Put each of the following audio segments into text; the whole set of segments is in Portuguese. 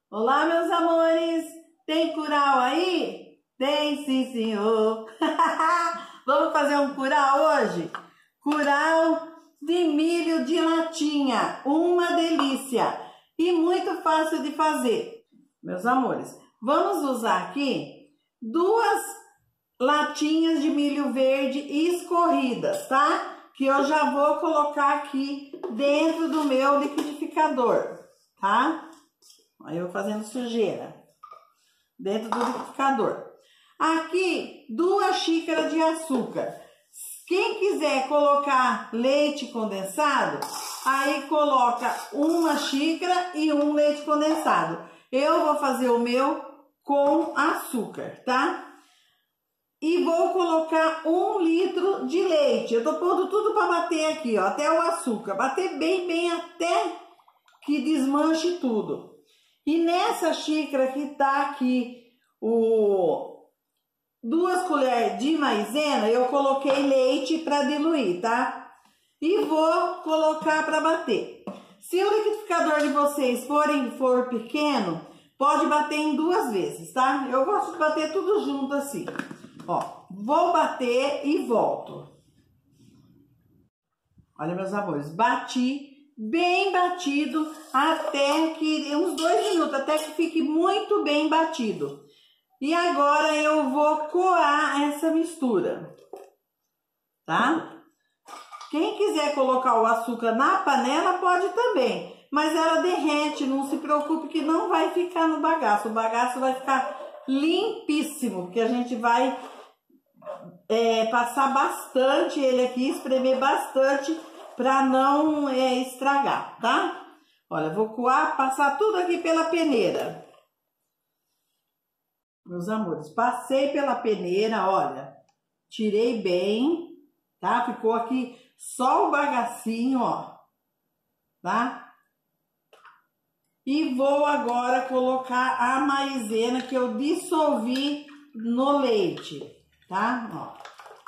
Olá, meus amores! Tem curau aí? Tem sim, senhor! Vamos fazer um curau hoje? Curau de milho de latinha, uma delícia e muito fácil de fazer. Meus amores, vamos usar aqui 2 latinhas de milho verde escorridas, tá? Que eu já vou colocar aqui dentro do meu liquidificador, tá? Aí eu fazendo sujeira dentro do liquidificador. Aqui 2 xícaras de açúcar. Quem quiser colocar leite condensado, aí coloca 1 xícara e 1 leite condensado. Eu vou fazer o meu com açúcar, tá? E vou colocar 1 litro de leite. Eu tô pondo tudo para bater aqui, ó, até o açúcar. Bater bem até que desmanche tudo. E nessa xícara que tá aqui 2 colheres de maisena, eu coloquei leite para diluir, tá? E vou colocar para bater. Se o liquidificador de vocês for pequeno, pode bater em 2 vezes, tá? Eu gosto de bater tudo junto assim. Ó, vou bater e volto. Olha, meus amores, bati bem batido até que uns 2 minutos, até que fique muito bem batido. E agora eu vou coar essa mistura, tá? Quem quiser colocar o açúcar na panela pode também, mas ela derrete, não se preocupe que não vai ficar no bagaço. O bagaço vai ficar limpíssimo, porque a gente vai passar bastante ele aqui, espremer bastante para não estragar, tá? Olha, vou coar, passar tudo aqui pela peneira. Meus amores, passei pela peneira, olha, tirei bem, tá? Ficou aqui só o bagacinho, ó, tá? E vou agora colocar a maisena que eu dissolvi no leite, tá? Ó.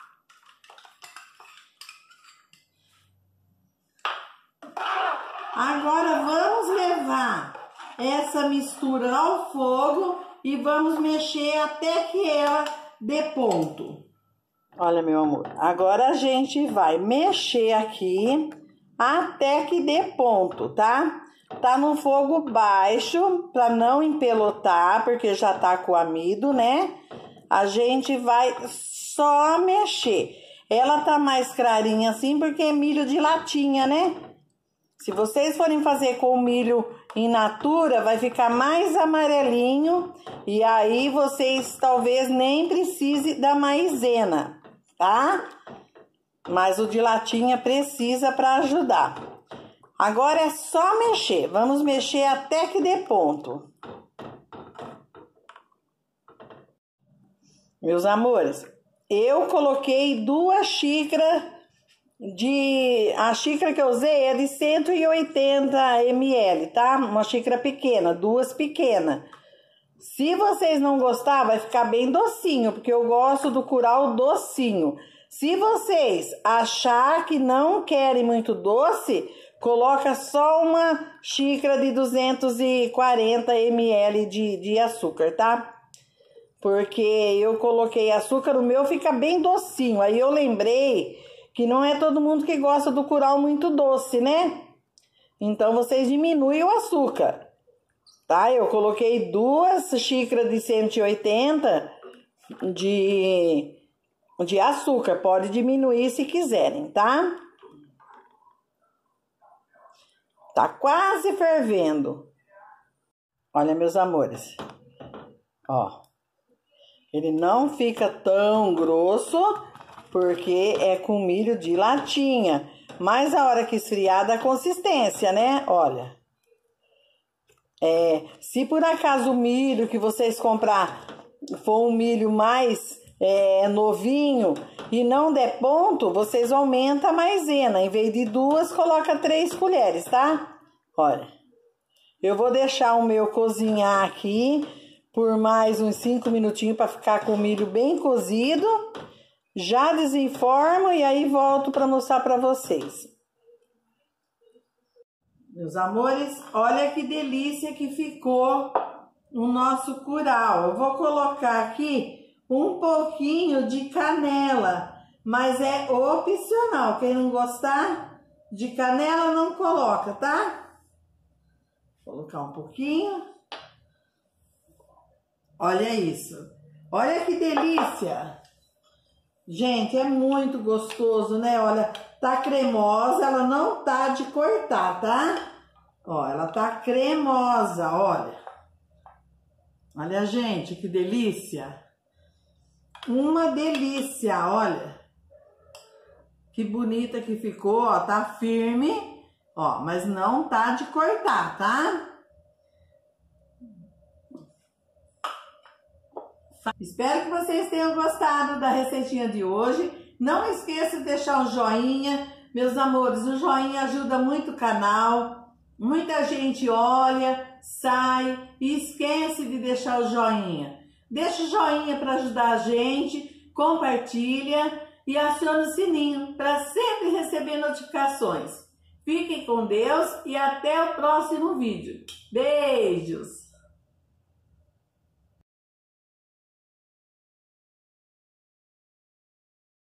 Agora vamos levar essa mistura ao fogo e vamos mexer até que ela dê ponto. Olha, meu amor, agora a gente vai mexer aqui até que dê ponto, tá? Tá no fogo baixo para não empelotar, porque já tá com amido, né? A gente vai só mexer. Ela tá mais clarinha assim porque é milho de latinha, né? Se vocês forem fazer com milho in natura, vai ficar mais amarelinho e aí vocês talvez nem precisem da maisena, tá? Mas o de latinha precisa para ajudar. Agora é só mexer, vamos mexer até que dê ponto. Meus amores, eu coloquei 2 xícaras a xícara que eu usei é de 180 ml, tá? Uma xícara pequena, 2 pequenas. Se vocês não gostar, vai ficar bem docinho, porque eu gosto do curau docinho. Se vocês achar que não querem muito doce, coloca só 1 xícara de 240 ml de açúcar, tá? Porque eu coloquei açúcar, o meu fica bem docinho. Aí eu lembrei que não é todo mundo que gosta do curau muito doce, né? Então, vocês diminuem o açúcar, tá? Eu coloquei 2 xícaras de 180 de açúcar. Pode diminuir se quiserem, tá? Tá quase fervendo. Olha, meus amores. Ó. Ele não fica tão grosso, porque é com milho de latinha. Mas a hora que esfriar dá consistência, né? Olha. Se por acaso o milho que vocês comprar for um milho mais novinho e não der ponto, vocês aumentam a maisena. Em vez de 2, coloca 3 colheres, tá? Olha. Eu vou deixar o meu cozinhar aqui por mais uns 5 minutinhos para ficar com o milho bem cozido. Já desenformo e aí volto para mostrar para vocês. Meus amores, olha que delícia que ficou o nosso curau. Eu vou colocar aqui um pouquinho de canela, mas é opcional. Quem não gostar de canela não coloca, tá? Vou colocar um pouquinho. Olha isso. Olha que delícia. Gente, é muito gostoso, né? Olha, tá cremosa, ela não tá de cortar, tá? Ó, ela tá cremosa, olha. Olha, gente, que delícia. Uma delícia, olha. Que bonita que ficou, ó, tá firme, ó, mas não tá de cortar, tá? Espero que vocês tenham gostado da receitinha de hoje. Não esqueça de deixar um joinha. Meus amores, o joinha ajuda muito o canal. Muita gente olha, sai e esquece de deixar o joinha. Deixa o joinha para ajudar a gente, compartilha e aciona o sininho para sempre receber notificações. Fiquem com Deus e até o próximo vídeo. Beijos!